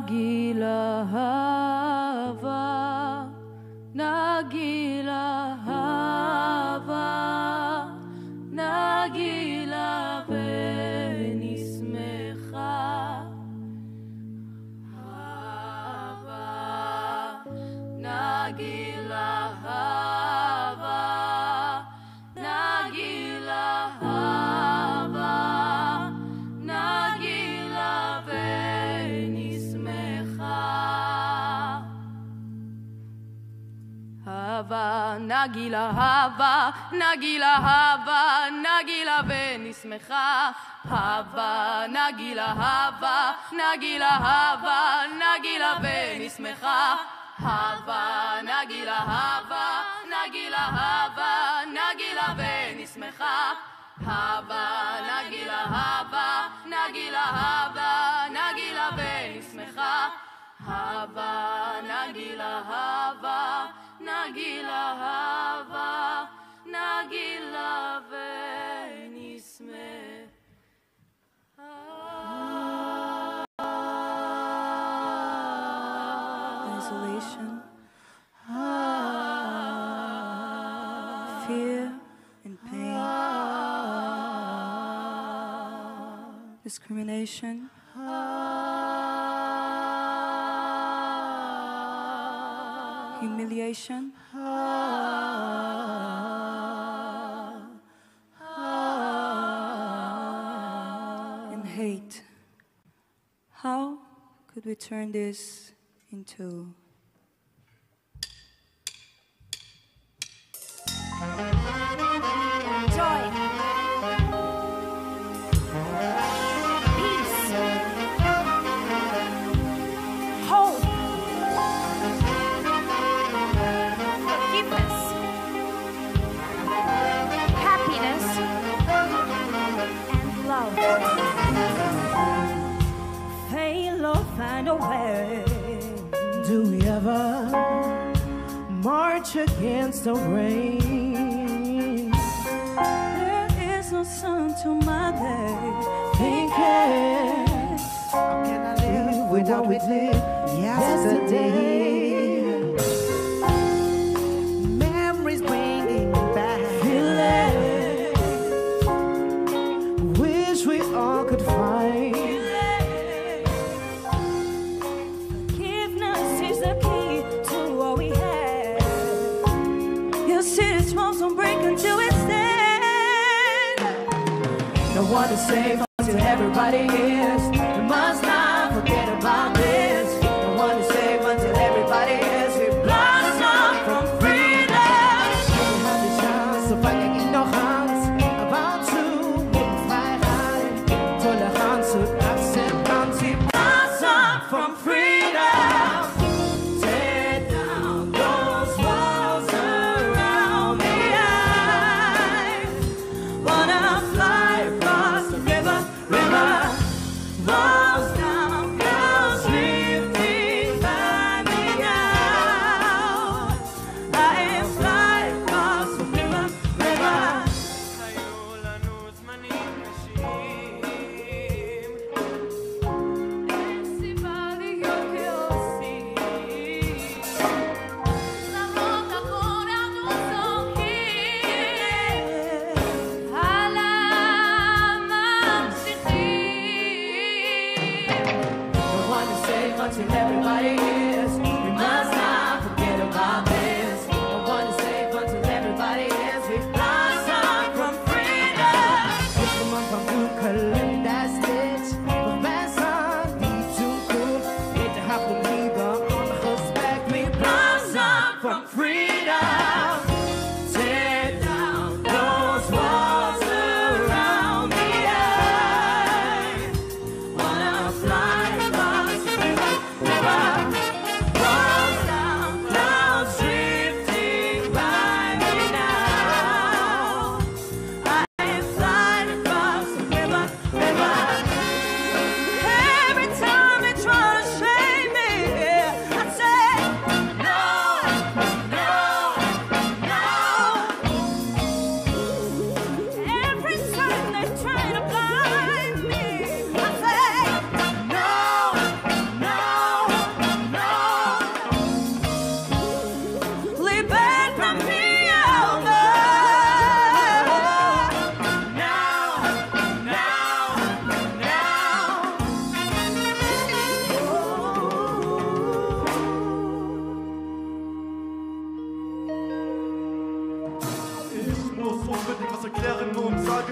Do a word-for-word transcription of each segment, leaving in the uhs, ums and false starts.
Nagila hava, Nagila hava, Nagila venismecha, hava, Nagila hava, Nagila hava, Nagila venismecha. Hava, Nagila hava, Nagila hava, Nagila venismecha. Hava, Nagila hava, Nagila hava, Nagila venismecha. Hava, Nagila hava, Nagila hava, Nagila venismecha. Hava, Nagila hava, Nagila hava, Nagila venismecha. Hava, Nagila hava, Nagila hava, Nagila venismecha. Isolation, fear and pain, discrimination, humiliation, and hate. How could we turn this into joy, peace, hope, forgiveness, happiness, and love? Fail or find a way. Do we ever march against the rain? there is no sun to my day? Thinking, how can I live with what we did yesterday? Memories bringing me back. Feeling, wish we all could find. Forgiveness is the key to what we have. You see this walls don't break until it stands. No one is safe until everybody is. We must not forget about this. No one is safe until everybody is. We blossom from freedom. We have the chance to fight in no hands. About to move right high. Tolerance and acceptance. We blossom from freedom. Tear down those walls around me. I wanna fly across the river, river. Walls down, clouds drifting by me now. I am flying across the river, river. היו לנו זמנים קשים, אין סיבה להיות כעושים, למרות הכל אנו זורקים, הלאה ממשיכים. No one is safe until everybody is. We must not forget about this. No one is safe until everybody is. We blossom from freedom. If the month of good calendar stitch, the best on the too cool. Need to have to leave on the respect. We blossom from freedom. Tear down those walls around me. I wanna fly across the river, river. Walls down, clouds drifting by me now. I am flying across the river, river. Every time they try to shame me, I say, No, no,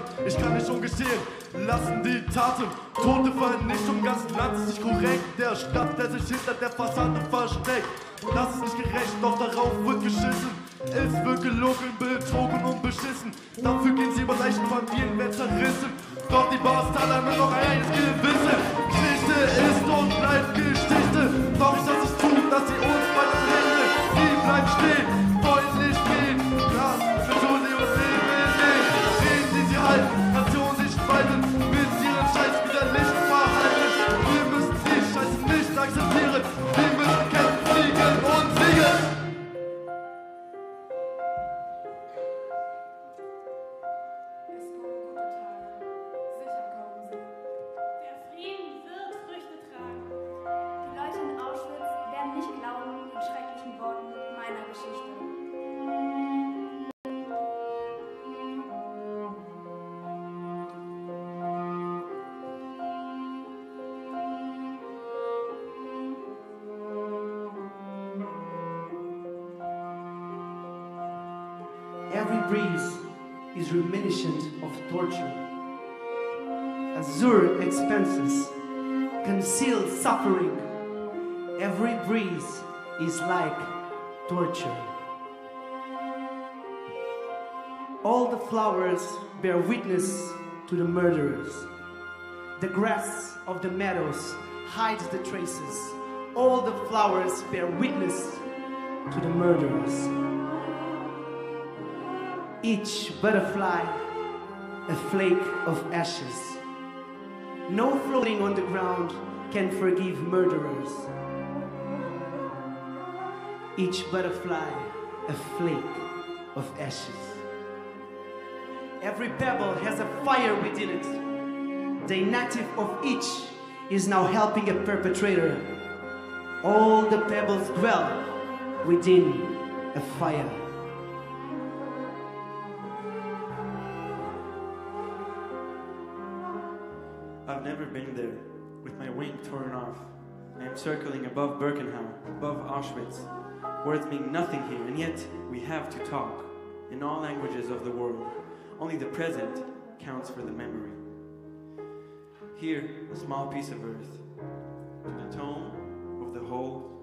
schweigt, ich kann nicht ungeschehen lassen die Taten. Tote Vernichtung im ganzen Land ist nicht korrekt. Der Stadt, der sich hinter der Fassade versteckt. Das ist nicht gerecht, doch darauf wird geschissen. Es wird gelogen, betrogen und beschissen. Dafür gehen sie über Leichen, Familien werden zerrissen. Doch die Bastard haben noch eines Gewissen. Geschichte ist und bleibt Geschichte. Doch ich das nicht tun, dass sie uns bei den Händen. Die bleiben stehen, wollen nicht gehen. Ja, versuchen sie was sehen, sehen. Reden sie sie halten, Nationen sich spalten. Mit ihren scheiß widerlichen Verhalten. Wir müssen die Scheiße nicht akzeptieren. Wir müssen kämpfen, fliegen und siegen. Every breeze is reminiscent of torture. Azure expanses conceal suffering. Every breeze is like torture. All the flowers bear witness to the murderers. The grass of the meadows hides the traces. All the flowers bear witness to the murderers. Each butterfly, a flake of ashes. No floating on the ground can forgive murderers. Each butterfly, a flake of ashes. Every pebble has a fire within it. The inactive of each is now helping a perpetrator. All the pebbles dwell within a fire. I've never been there, with my wing torn off. I am circling above Birkenau, above Auschwitz. Words mean nothing here, and yet we have to talk in all languages of the world. Only the present counts for the memory. Here, a small piece of earth, to the tone of the whole